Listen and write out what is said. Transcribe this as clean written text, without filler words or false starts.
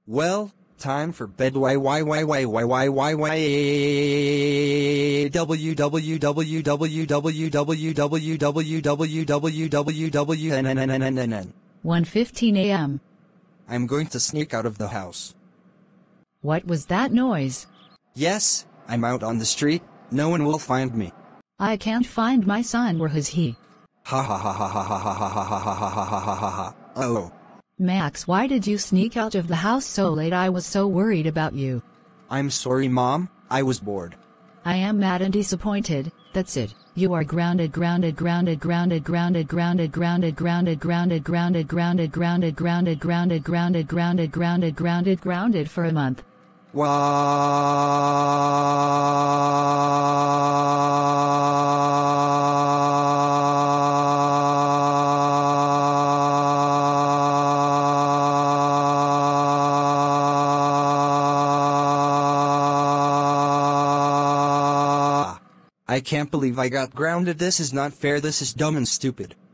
Well, time for bed. www. 1:15 a.m. I'm going to sneak out of the house. What was that noise? Yes, I'm out on the street. No one will find me. I can't find my son. Where is he? Ha ha ha ha ha ha ha ha ha ha ha ha ha ha ha. Oh. Max, why did you sneak out of the house so late? I was so worried about you. I'm sorry, Mom. I was bored. I am mad and disappointed. That's it. You are grounded for a month. I can't believe I got grounded. This is not fair. This is dumb and stupid.